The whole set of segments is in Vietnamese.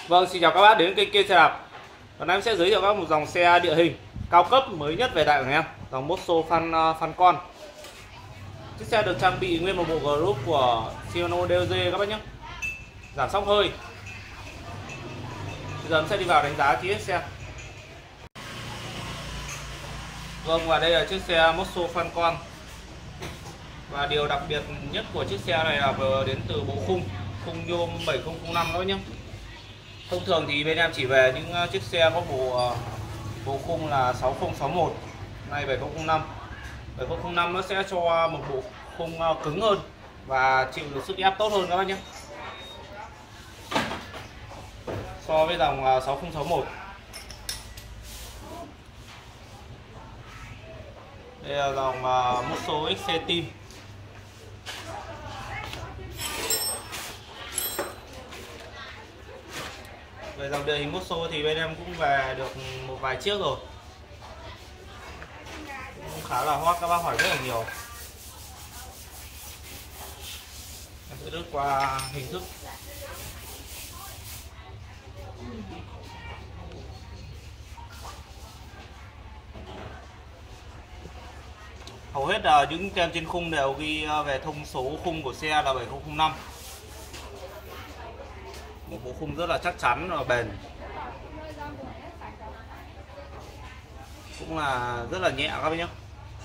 Vâng, xin chào các bác đến kênh Kia Xe Đạp. Hôm nay em sẽ giới thiệu các bác một dòng xe địa hình cao cấp mới nhất về đại của em, dòng Mosso Falcon. Chiếc xe được trang bị nguyên một bộ group của Shimano DOG các bác nhé. Giảm sóc hơi. Bây giờ em sẽ đi vào đánh giá chi tiết xe. Vâng, và đây là chiếc xe Mosso Falcon. Và điều đặc biệt nhất của chiếc xe này là vừa đến từ bộ khung nhôm 7005 các bác nhé. Thông thường thì bên em chỉ về những chiếc xe có bộ khung là 6061, nay 7005. 7005 nó sẽ cho một bộ khung cứng hơn và chịu được sức ép tốt hơn các bác nhé, so với dòng 6061. Đây là dòng Mosso XC Team. Về dòng địa hình Mosso thì bên em cũng về được một vài chiếc rồi, cũng khá là hot, các bác hỏi rất là nhiều. Em sẽ lướt qua hình thức. Hầu hết là những tem trên khung đều ghi về thông số khung của xe là 7005. Một bộ khung rất là chắc chắn và bền, cũng là rất là nhẹ các bác nhé.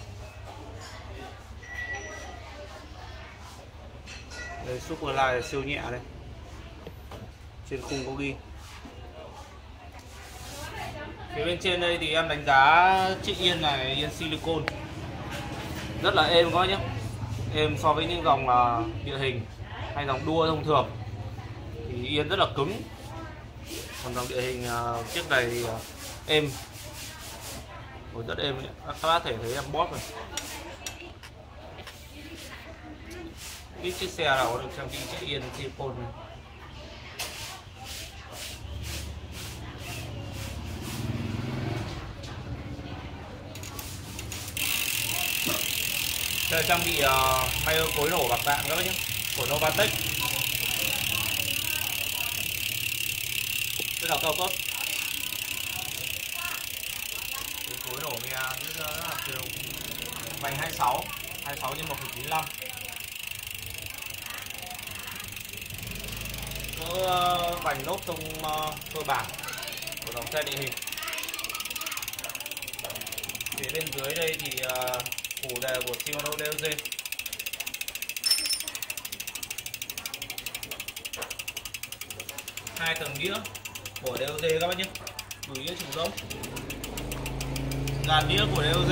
Đây, Superline siêu nhẹ đây, trên khung có ghi. Phía bên trên đây thì em đánh giá chiếc yên này, yên silicon rất là êm các bác nhé, êm so với những dòng địa hình hay dòng đua thông thường thì yên rất là cứng, còn dòng địa hình chiếc này thì êm, rất êm. Các bác thể thấy em bóp rồi. Ít chiếc xe nào có được trang bị chiếc yên silicon này. Đây là trang bị may cối nổ bạc đạn các bác nhé, của Novatech, rất là cao cấp. Cối nổ nghe rất là kiểu vành 26 x 1,95, cỡ vành lốp thông cơ bản của dòng xe địa hình. Phía bên dưới đây thì phủ đề của Shimano DOG. Hai tầng đĩa của DOG các bác nhé, đùi đĩa trục rỗng, dàn đĩa của DOG.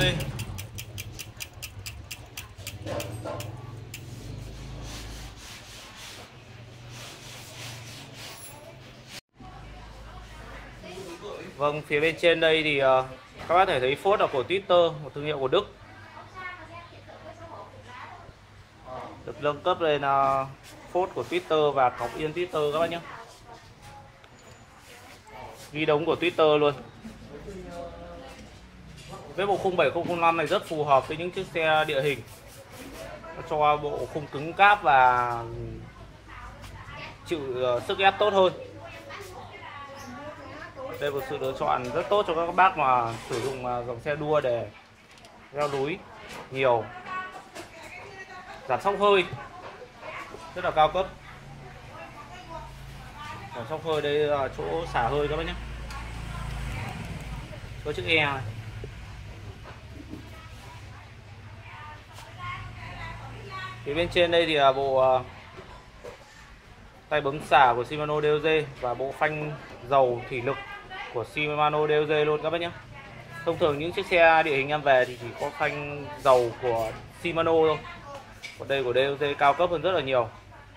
Vâng, phía bên trên đây thì các bác thể thấy phốt là của Twitter, một thương hiệu của Đức, được nâng cấp lên phốt của Twitter và cọc yên Twitter các bác nhé, ghi đống của Twitter luôn. Với bộ khung 7005 này rất phù hợp với những chiếc xe địa hình, nó cho bộ khung cứng cáp và chịu sức ép tốt hơn. Đây là một sự lựa chọn rất tốt cho các bác mà sử dụng dòng xe đua để leo núi nhiều. Giảm sóc hơi rất là cao cấp. Giảm sóc hơi đây là chỗ xả hơi các bác nhé, có chiếc E này. Phía bên trên đây thì là bộ tay bấm xả của Shimano DOG và bộ phanh dầu thủy lực của Shimano DOG luôn các bác nhé. Thông thường những chiếc xe địa hình em về thì chỉ có phanh dầu của Shimano thôi, còn đây của DOG cao cấp hơn rất là nhiều,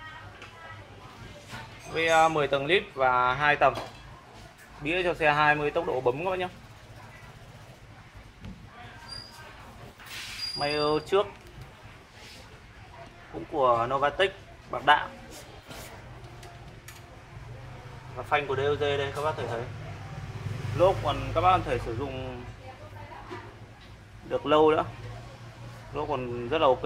với 10 tầng lít và 2 tầng đĩa cho xe 20 tốc độ bấm các bác nhé. May trước cũng của Novatech bạc đạn, và phanh của DOG đây các bác thể thấy. Lốp còn các bác có thể sử dụng được lâu nữa, lốp còn rất là ok.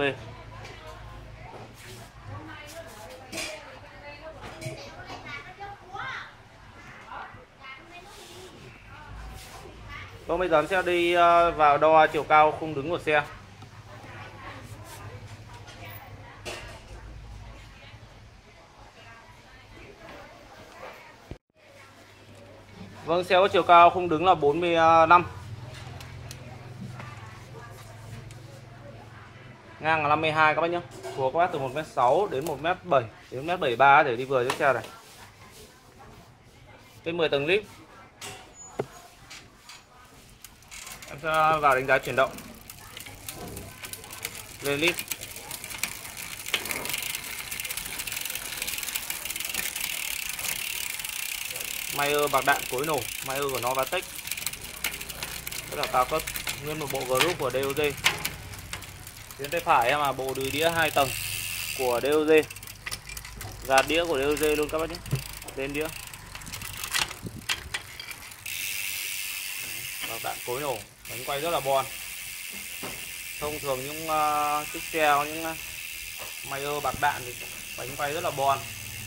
Vâng, bây giờ em sẽ đi vào đo chiều cao khung đứng của xe. Vâng, xe có chiều cao khung đứng là 45, ngang là 52 các bác nhé. Của các bác từ 1m6 đến 1m7 đến 1m73 để đi vừa chiếc xe này. Trên 10 tầng lip. Em sẽ vào đánh giá chuyển động. Lên lip. Mayer bạc đạn cối nổ, Mayer của Novatech rất là cao cấp, nguyên một bộ group của DOG. Bên tay phải em là bộ đùi đĩa 2 tầng của DOG, gạt đĩa của DOG luôn các bác nhé. Lên đĩa bạc đạn cối nổ, bánh quay rất là bon. Thông thường những chiếc xe có những Mayer bạc đạn thì bánh quay rất là bon.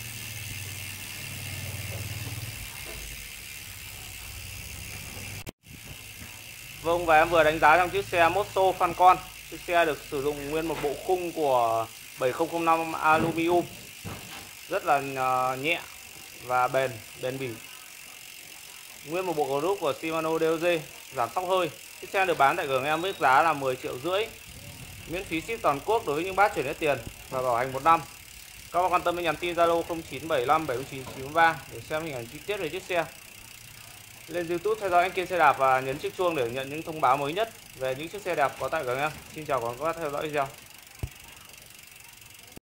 Vâng, và em vừa đánh giá trong chiếc xe Mosso Falcon. Chiếc xe được sử dụng nguyên một bộ khung của 7005 aluminum, rất là nhẹ và bền bỉ. Nguyên một bộ group của Shimano DOG, giảm sóc hơi. Chiếc xe được bán tại cửa em với giá là 10,5 triệu, miễn phí ship toàn quốc đối với những bác chuyển hết tiền và bảo hành 1 năm. Các bác quan tâm đến nhắn tin Zalo 0975 79993 để xem hình ảnh chi tiết về chiếc xe. Lên YouTube theo dõi anh Kiên Xe Đạp và nhấn chiếc chuông để nhận những thông báo mới nhất về những chiếc xe đẹp có tại cửa em. Xin chào các bác theo dõi video.